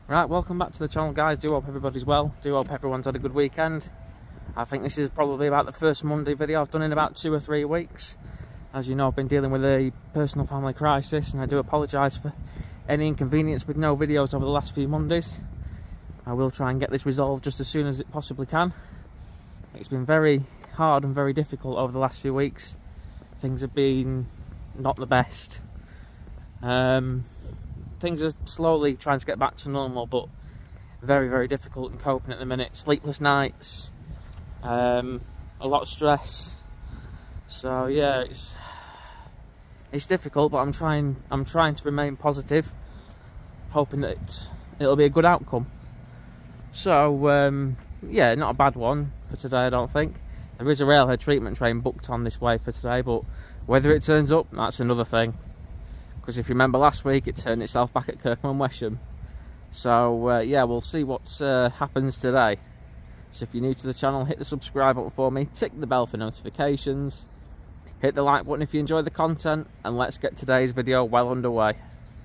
Right, welcome back to the channel, guys. Do hope everybody's well. Do hope everyone's had a good weekend. I think this is probably about the first Monday video I've done in about 2 or 3 weeks. As you know, I've been dealing with a personal family crisis, and I do apologise for any inconvenience with no videos over the last few Mondays. I will try and get this resolved just as soon as it possibly can. It's been very hard and very difficult over the last few weeks. Things have been not the best. Things are slowly trying to get back to normal, but very, very difficult in coping at the minute. Sleepless nights, a lot of stress. So yeah, it's difficult, but I'm trying to remain positive, hoping that it'll be a good outcome. So yeah, not a bad one for today, I don't think. There is a railhead treatment train booked on this way for today, but whether it turns up, that's another thing. Because if you remember last week, it turned itself back at Kirkham and Wesham. So yeah, we'll see what happens today. So if you're new to the channel, hit the subscribe button for me, tick the bell for notifications, hit the like button if you enjoy the content, and let's get today's video well underway.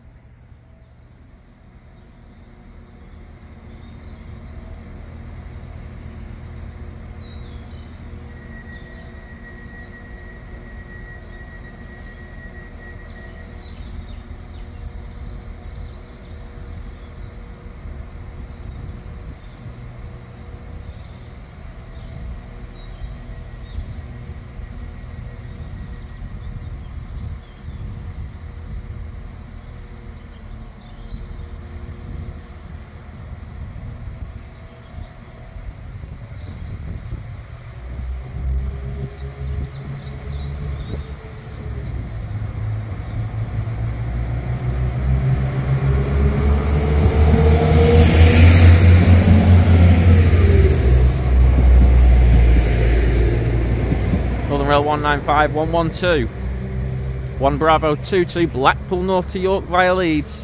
Northern Rail 195 112 1 Bravo 22 Blackpool North to York via Leeds.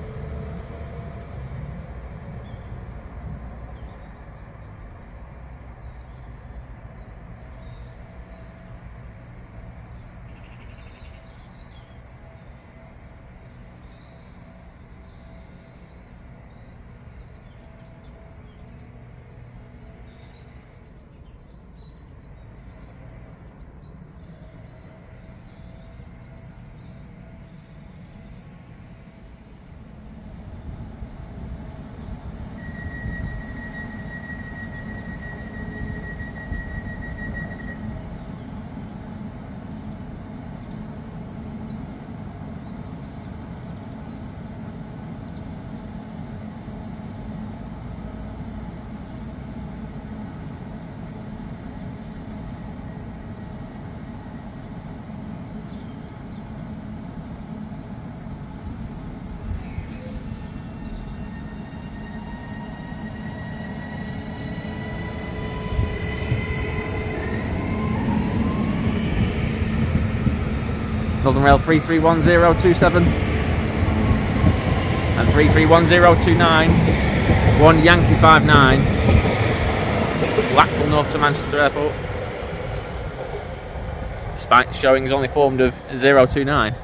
Northern Rail 331027 and 331029 1 Yankee 59 Blackpool North to Manchester Airport, despite showing is only formed of 029.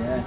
Yeah.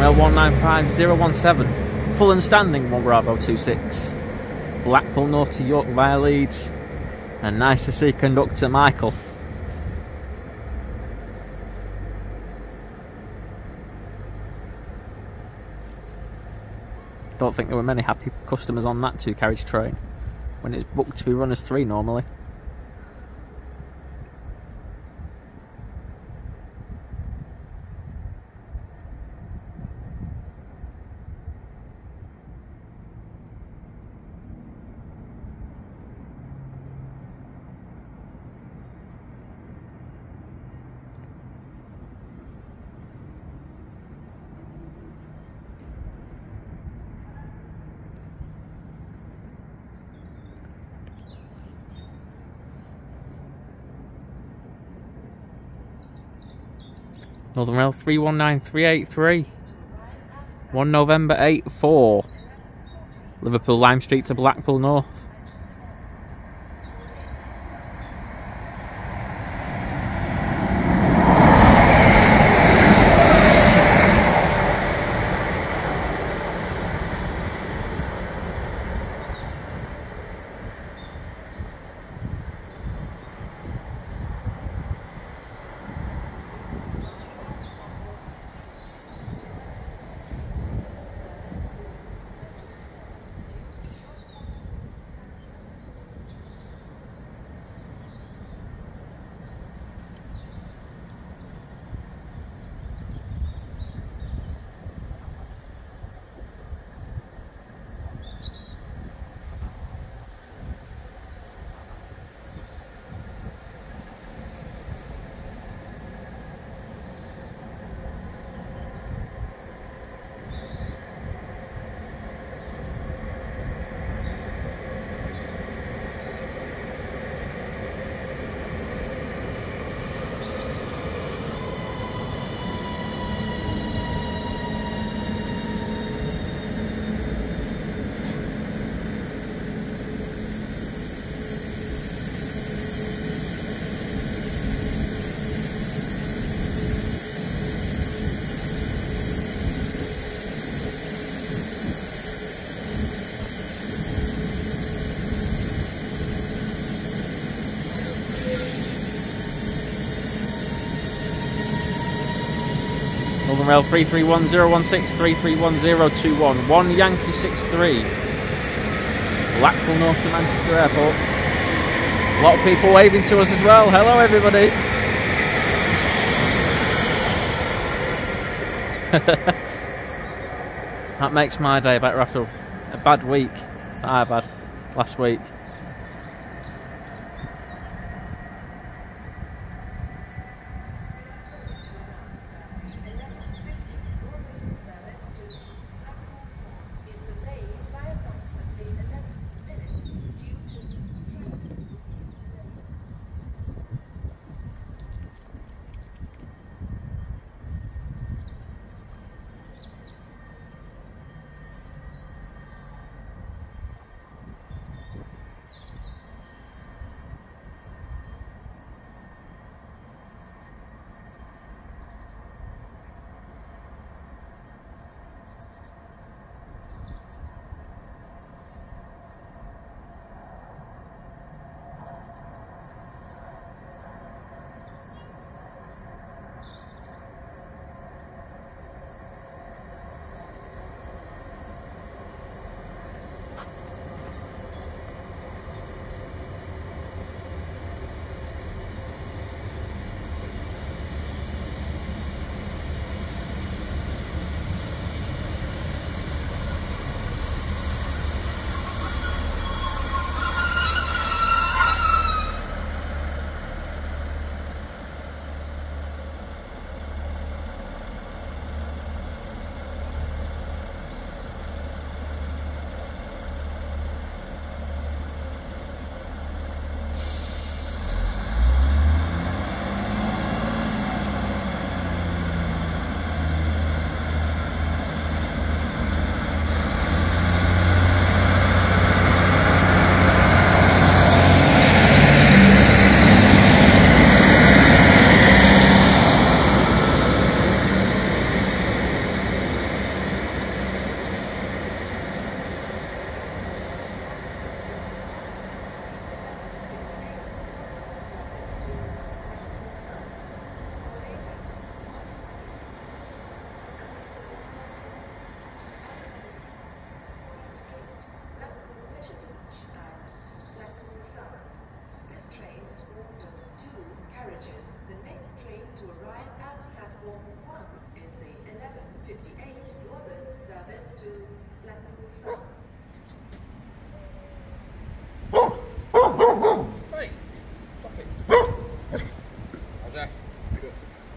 195 full and standing 1 Bravo 26. Blackpool North to York via Leeds. And nice to see conductor Michael. Don't think there were many happy customers on that 2-carriage train when it's booked to be run as 3 normally. Northern Rail 319383. 1 November 84. Liverpool Lime Street to Blackpool North. Northern Rail 331016, 331021, 1 Yankee 63. Blackpool North to Manchester Airport. A lot of people waving to us as well. Hello everybody. That makes my day better after a bad week that I've had last week. Hey, stop it. How's that? Good.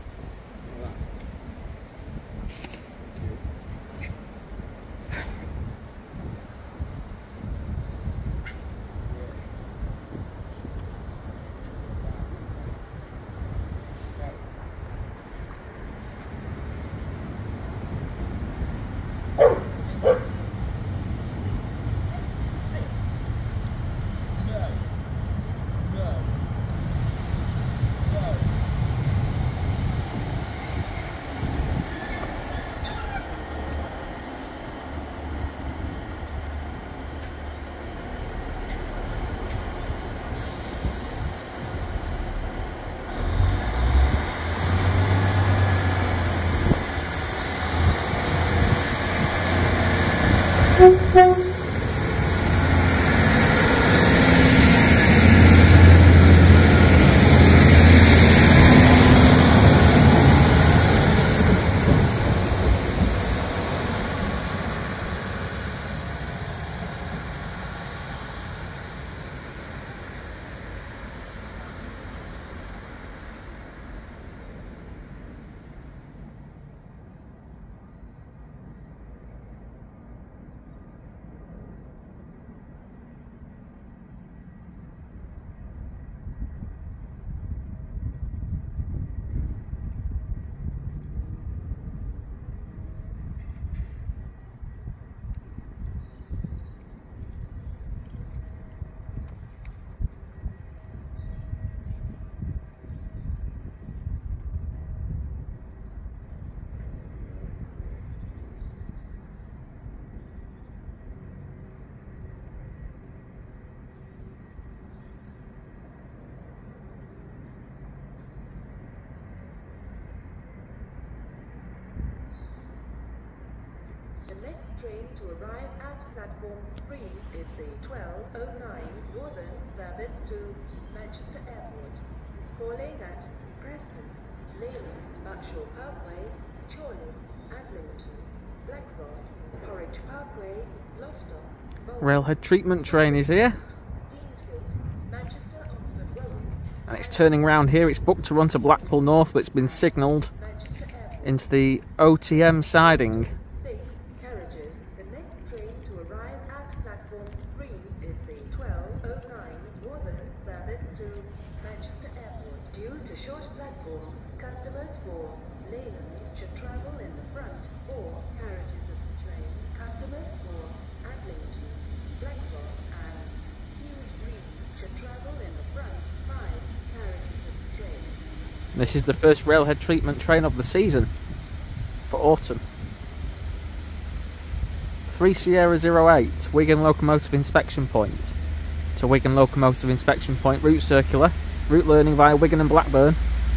The next train to arrive at platform 3 is the 12:09 Northern service to Manchester Airport, calling at Preston, Leyland, Buckshaw Parkway, Chorley, Adlington, Blackrock, Horwich Parkway, Lostock, Railhead treatment train is here. Deansgate, Manchester Oxford Road, And it's turning round here. It's booked to run to Blackpool North, but it's been signalled Manchester Airport. into the OTM siding. 6 carriages. The next train to arrive at platform 3 is the 12:09 Northern service to Manchester Airport. Due to short platforms, customers for Leyland should travel in the front or carriages of the train. Customers for Adlington, Blackrock and Hughes Green should travel in the front 5 carriages of the train. This is the first railhead treatment train of the season for autumn. 3 Sierra 08, Wigan Locomotive Inspection Point to Wigan Locomotive Inspection Point route circular, route learning via Wigan and Blackburn.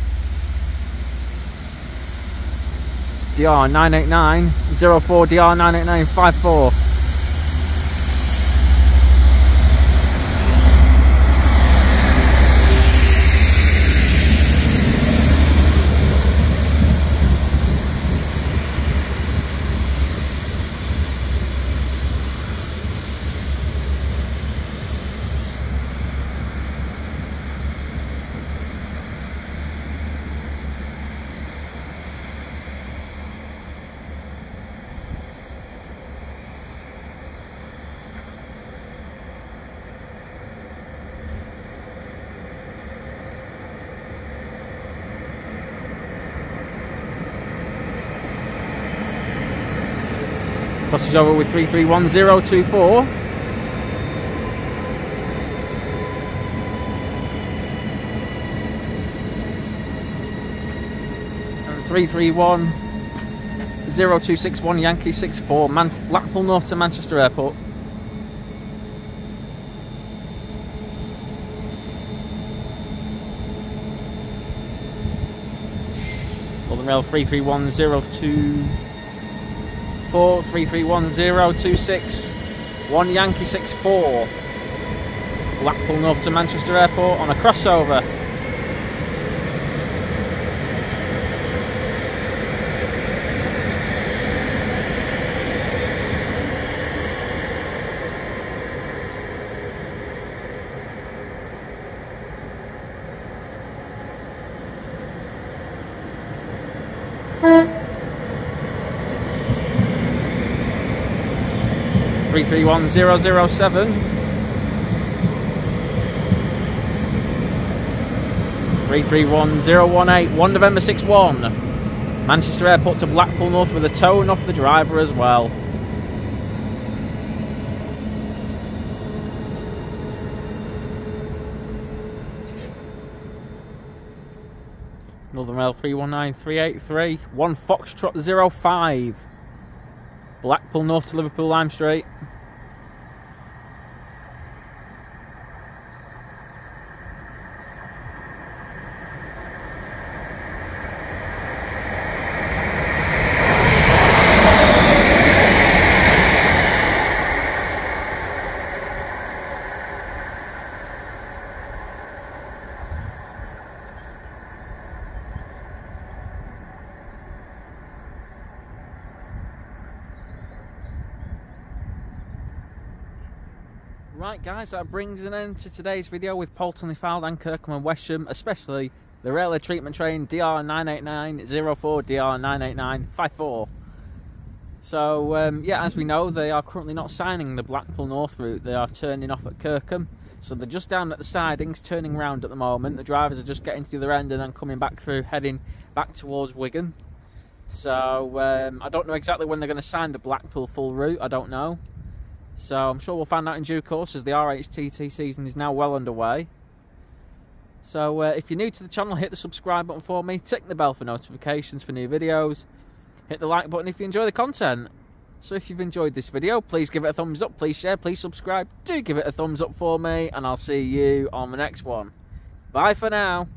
DR 989 04 DR 989 54. Crosses over with 331024. And 3310261 Yankee 64 Blackpool North to Manchester Airport. Northern Rail 331024 331026 1 Yankee 64 Blackpool North to Manchester Airport on a crossover. 331007. 331018. 1 November 61. Manchester Airport to Blackpool North with a tone off the driver as well. Northern Rail 319383. 1 Foxtrot 05. Blackpool North to Liverpool Lime Street. Right guys, that brings an end to today's video with Poulton Le Fylde and Kirkham and Wesham, especially the railway treatment train DR98904, DR98954. So yeah, as we know, they are currently not signing the Blackpool North route. They are turning off at Kirkham, so they're just down at the sidings, turning round at the moment. The drivers are just getting to the other end and then coming back through, heading back towards Wigan. So I don't know exactly when they're going to sign the Blackpool full route, I don't know. So I'm sure we'll find out in due course, as the RHTT season is now well underway. So if you're new to the channel, hit the subscribe button for me, tick the bell for notifications for new videos, hit the like button if you enjoy the content. So if you've enjoyed this video, please give it a thumbs up, please share, please subscribe, do give it a thumbs up for me, and I'll see you on the next one. Bye for now.